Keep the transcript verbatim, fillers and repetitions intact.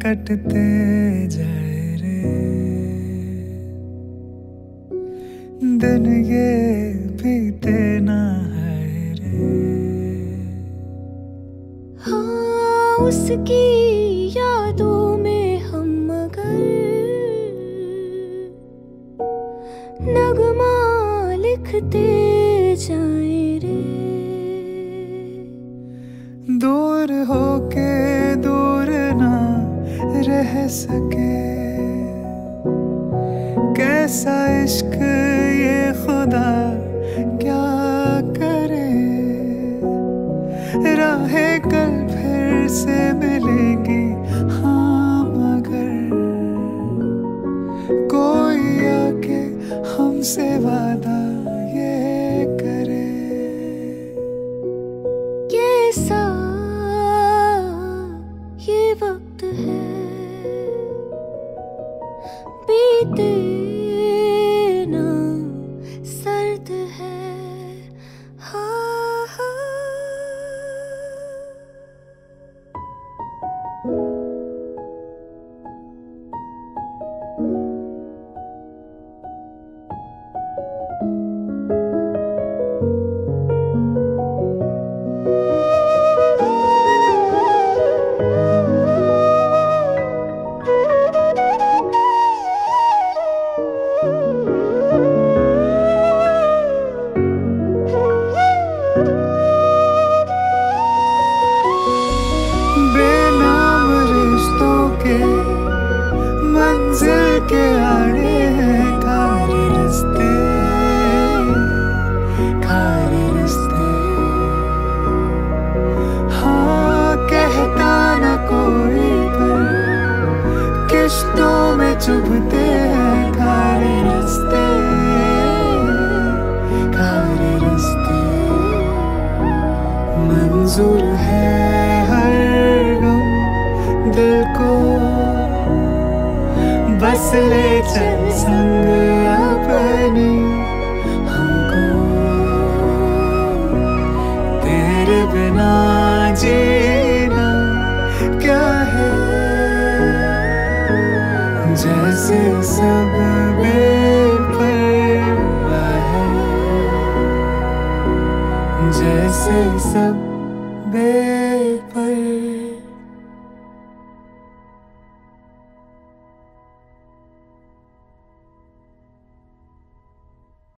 कटते जाए रे दिन, ये बीते ना है रे। हाँ, उसकी यादों में हम मगर नगमा लिखते जाए रे। दूर होके दूर ना रह सके, कैसा इश्क ये खुदा क्या करे। राहें कल फिर से मिलेंगी हाँ, मगर कोई आके हमसे वादा ये करे। कैसा ये वक्त है बीते ना सर्द है। हाँ हाँ मंजिल के आड़े हैं खारे रास्ते, खारे रास्ते। हाँ, कहता न कोई पर किश्तों में चुभते हैं खारे रास्ते, खारे रास्ते। मंजूर है हर गम दिल को, बस ले चल संग अपने हमको। तेरे बिना जीना क्या है, जैसे सब बेपरवाह है, जैसे सब बे